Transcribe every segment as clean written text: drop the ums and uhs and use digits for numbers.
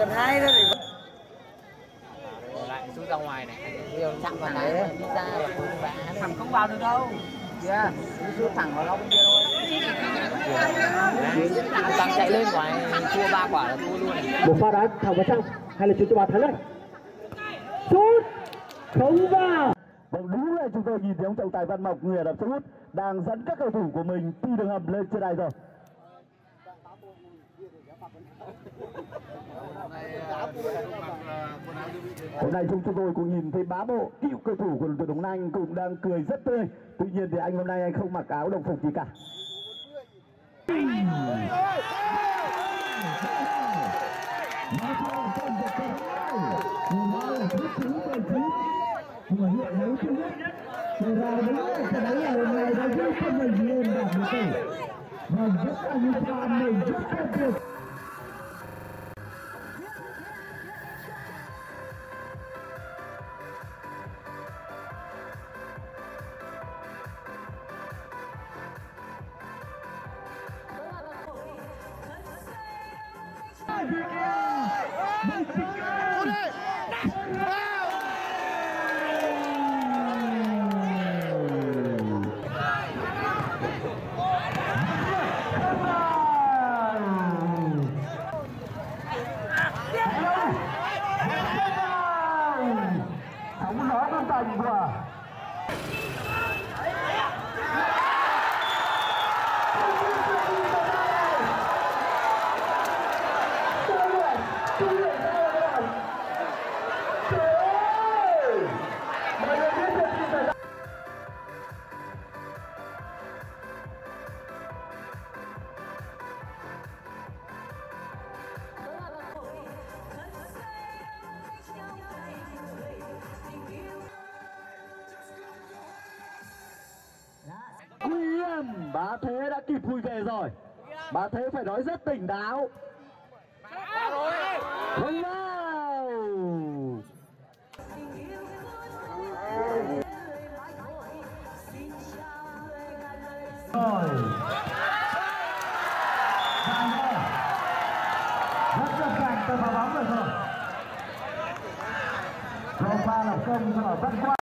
cần 2 đó thì lại xuống ra ngoài này. nhiều chạm vào này đi ra là thằng không vào được đâu. kìa, xuống thẳng vào nó bên kia thôi. Tăng chạy lên ngoài thua 3 quả là thua luôn. Một pha đá thẳng vào trong, hay là chuyền cho bàn Thái Lê. Sút không vào. Vâng, đúng là chúng tôi nhìn thấy ông trọng tài Văn Mộc, người Ả Rập Xê Út đang dẫn các cầu thủ của mình từ đường hầm lên trên đài rồi. Hôm nay chúng tôi cũng nhìn thấy Bá Bộ, cựu cầu thủ của đội Đồng Nai cũng đang cười rất tươi. Tuy nhiên thì anh hôm nay anh không mặc áo đồng phục gì cả. Bá Thế đã kịp vui về rồi. Bá Thế phải nói rất tỉnh táo. Không nào. Rồi. Rất đơn giản tờ vào bóng rồi. Rồi pha lập công cho Văn Quang.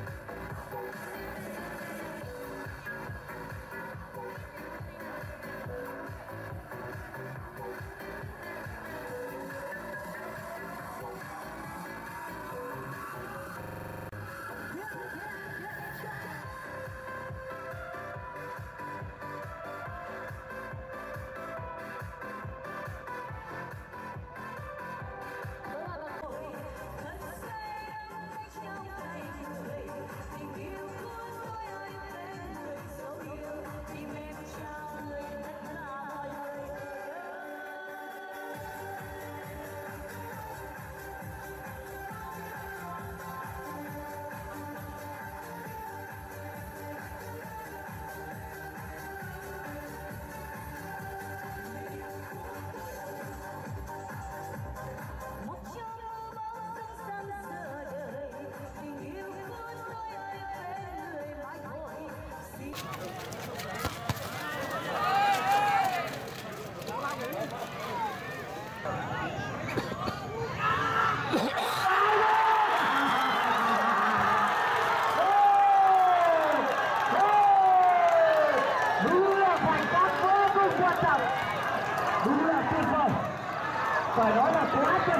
Phải nói là quá tuyệt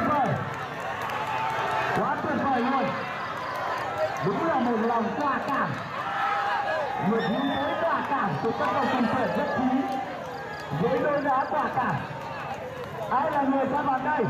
vời luôn. Đúng là một lòng quả cảm, một hướng tới quả cảm từ các cầu thủ trẻ rất quý với đôi đá quả cảm. Ai là người ra bàn đây?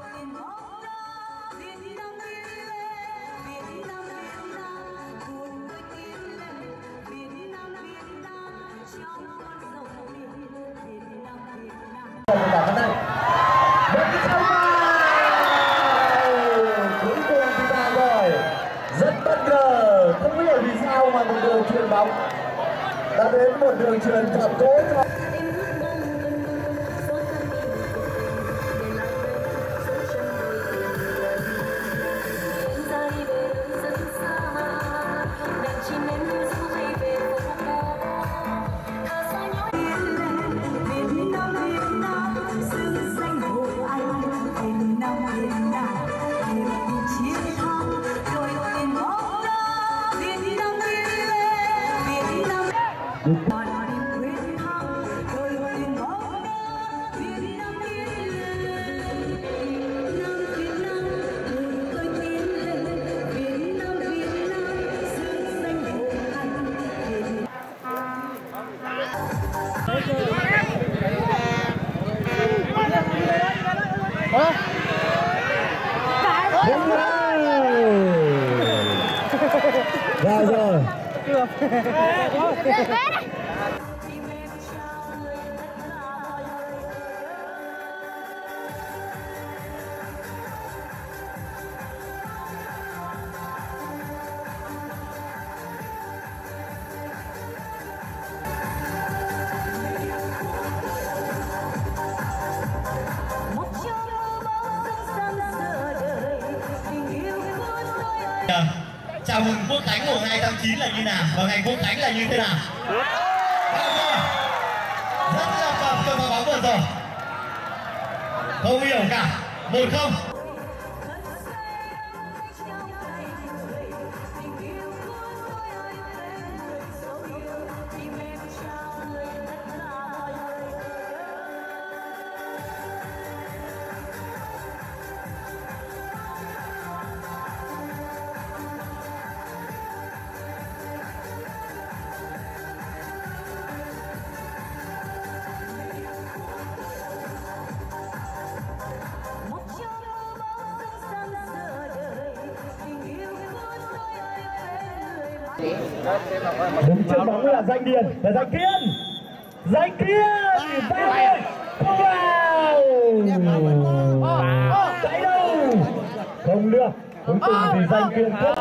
Một đường chuyền bóng đã đến một đường chuyền thật cố cho Việt Nam Rồi rồi. Chào mừng Quốc Khánh mùng 2 tháng 9 là như nào và ngày Quốc Khánh là như thế nào? Rất là phập cho pha bóng vừa rồi. Không hiểu cả. 1-0. Đứng trước bóng là Danh Điền và Danh Kiên. Danh Kiên vào không vào. Chạy đâu không được. Cuối cùng thì Danh Kiên thoát.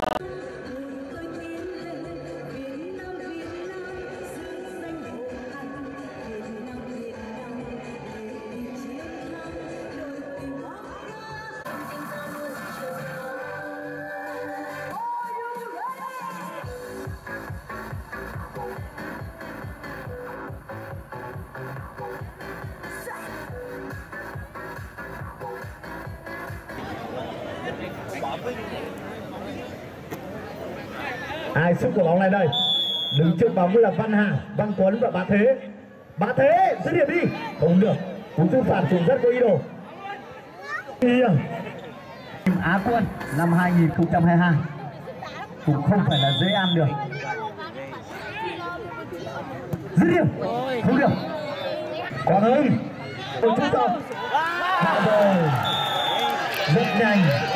Ai sức của bóng này đây? Đứng trước bóng là Văn Hà, Văn Tuấn và Bá Thế. Bá Thế dứt điểm đi, không được. Cú sút phạt cũng rất có ý đồ. Á quân năm 2022 cũng không phải là dễ ăn được. Dứt điểm, không được. Còn Hưng, chúng ta rồi rất nhanh.